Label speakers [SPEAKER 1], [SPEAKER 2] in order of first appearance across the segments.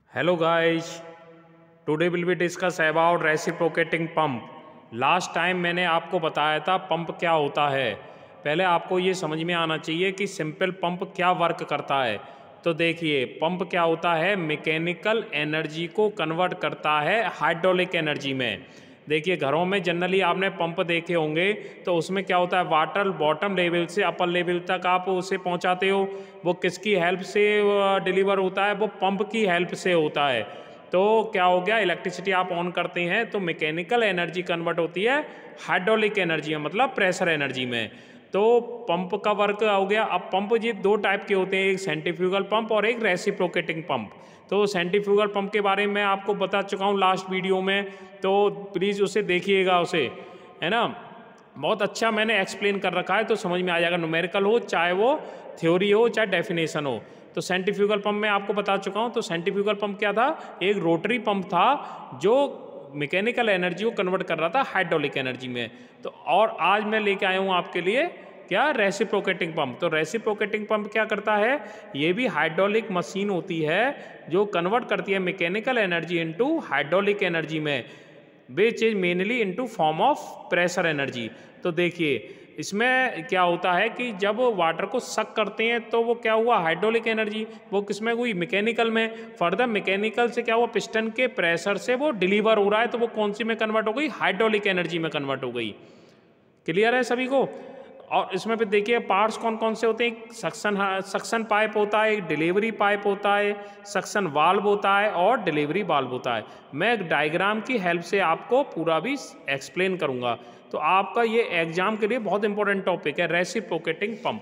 [SPEAKER 1] Hello guys, today will be discuss about reciprocating pump. Last time मैंने आपको बताया था पंप क्या होता है। पहले आपको ये समझ में आना चाहिए कि सिंपल पंप क्या वर्क करता है। तो देखिए पंप क्या होता है, मैकेनिकल एनर्जी को कन्वर्ट करता है हाइड्रोलिक एनर्जी में। देखिए घरों में जनरली आपने पंप देखे होंगे, तो उसमें क्या होता है, वाटर बॉटम लेवल से अपर लेवल तक आप उसे पहुंचाते हो। वो किसकी हेल्प से डिलीवर होता है, वो पंप की हेल्प से होता है। तो क्या हो गया, इलेक्ट्रिसिटी आप ऑन करते हैं तो मैकेनिकल एनर्जी कन्वर्ट होती है हाइड्रोलिक एनर्जी में, मतलब प्रेशर एनर्जी में। तो पंप का वर्क हो गया। अब पंप ये दो टाइप के होते हैं, एक सेंट्रीफ्यूगल पंप और एक रेसिप्रोकेटिंग पंप। तो सेंट्रीफ्यूगल पंप के बारे में आपको बता चुका हूँ लास्ट वीडियो में, तो प्लीज़ उसे देखिएगा, उसे, है ना, बहुत अच्छा मैंने एक्सप्लेन कर रखा है, तो समझ में आ जाएगा। न्यूमेरिकल हो, चाहे वो थ्योरी हो, चाहे डेफिनेशन हो। तो सेंट्रीफ्यूगल पंप में आपको बता चुका हूँ। तो सेंट्रीफ्यूगल पंप क्या था, एक रोटरी पंप था जो मैकेनिकल एनर्जी को कन्वर्ट कर रहा था हाइड्रोलिक एनर्जी में। तो और आज मैं लेके आया हूँ आपके लिए क्या, रेसिप्रोकेटिंग पंप। तो रेसिप्रोकेटिंग पंप क्या करता है, ये भी हाइड्रोलिक मशीन होती है जो कन्वर्ट करती है mechanical energy into hydraulic energy में, which is mainly into form of pressure energy. तो देखिए इसमें क्या होता है कि जब वाटर को सक करते हैं तो वो क्या हुआ, हाइड्रोलिक एनर्जी वो किसमें हुई, मैकेनिकल में। फर्दर मैकेनिकल से क्या हुआ, पिस्टन के प्रेशर से वो डिलीवर हो रहा है, तो वो कौन सी में कन्वर्ट हो गई, हाइड्रोलिक एनर्जी में कन्वर्ट हो गई। क्लियर है सभी को। और इसमें भी देखिए पार्ट्स कौन कौन से होते हैं, एक सक्शन पाइप होता है, एक डिलीवरी पाइप होता है, सक्शन वाल्व होता है और डिलीवरी वाल्व होता है। मैं एक डायग्राम की हेल्प से आपको पूरा भी एक्सप्लेन करूंगा। तो आपका ये एग्जाम के लिए बहुत इंपॉर्टेंट टॉपिक है, रेसिप्रोकेटिंग पंप।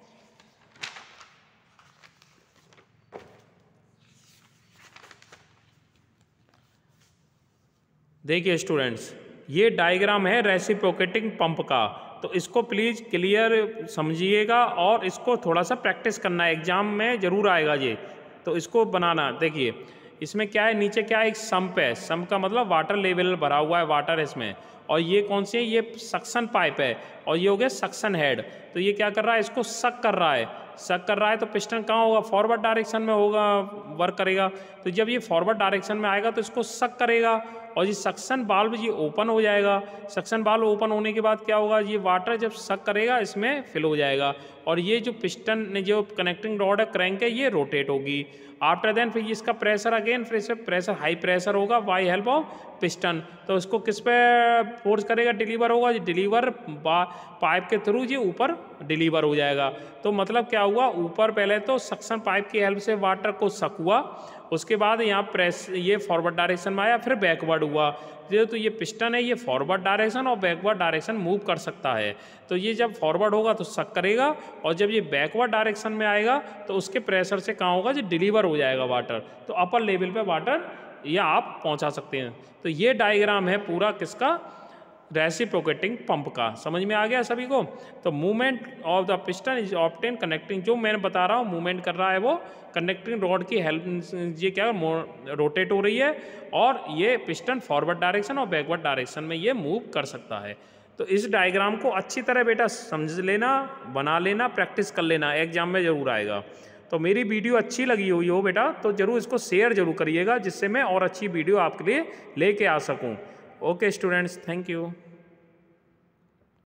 [SPEAKER 1] देखिए स्टूडेंट्स, ये डायग्राम है रेसिप्रोकेटिंग पंप का, तो इसको प्लीज़ क्लियर समझिएगा और इसको थोड़ा सा प्रैक्टिस करना है, एग्जाम में ज़रूर आएगा ये। तो इसको बनाना, देखिए इसमें क्या है, नीचे क्या है, एक सम्प है। सम्प का मतलब वाटर लेवल भरा हुआ है, वाटर है इसमें। और ये कौन सी है, ये सक्शन पाइप है, और ये हो गया सक्शन हेड। तो ये क्या कर रहा है, इसको सक कर रहा है। सक कर रहा है तो पिस्टन कहाँ होगा, फॉरवर्ड डायरेक्शन में होगा, वर्क करेगा। तो जब ये फॉरवर्ड डायरेक्शन में आएगा तो इसको सक करेगा, और ये सक्शन वाल्व ये ओपन हो जाएगा। सक्शन वाल्व ओपन होने के बाद क्या होगा, ये वाटर जब सक करेगा इसमें फिल हो जाएगा, और ये जो पिस्टन जो कनेक्टिंग रॉड है, क्रैंक है, ये रोटेट होगी। आफ्टर देन फिर इसका प्रेशर अगेन, फिर से प्रेशर हाई प्रेशर होगा बाई हेल्प ऑफ पिस्टन। तो इसको किस पे फोर्स करेगा, डिलीवर होगा, ये डिलीवर पाइप के थ्रू ये ऊपर डिलीवर हो जाएगा। तो मतलब क्या हुआ, ऊपर पहले तो सक्शन पाइप की हेल्प से वाटर को सक हुआ, उसके बाद यहाँ प्रेस ये फॉरवर्ड डायरेक्शन में आया, फिर बैकवर्ड हुआ। तो ये पिस्टन है, ये फॉरवर्ड डायरेक्शन और बैकवर्ड डायरेक्शन मूव कर सकता है। तो ये जब फॉरवर्ड होगा तो सक करेगा, और जब ये बैकवर्ड डायरेक्शन में आएगा तो उसके प्रेशर से कहाँ होगा, जो डिलीवर हो जाएगा वाटर। तो अपर लेवल पे वाटर या आप पहुँचा सकते हैं। तो ये डायग्राम है पूरा किसका, रेसिप्रोकेटिंग पंप का। समझ में आ गया सभी को। तो movement of the piston is obtain connecting, जो मैं बता रहा हूँ मूवमेंट कर रहा है वो कनेक्टिंग रॉड की हेल्प, ये क्या रोटेट हो रही है, और ये पिस्टन फॉरवर्ड डायरेक्शन और बैकवर्ड डायरेक्शन में ये मूव कर सकता है। तो इस डायग्राम को अच्छी तरह बेटा समझ लेना, बना लेना, प्रैक्टिस कर लेना, एग्जाम में ज़रूर आएगा। तो मेरी वीडियो अच्छी लगी हुई हो बेटा तो ज़रूर इसको शेयर जरूर करिएगा, जिससे मैं और अच्छी वीडियो आपके लिए लेके आ सकूँ। Okay students, thank you.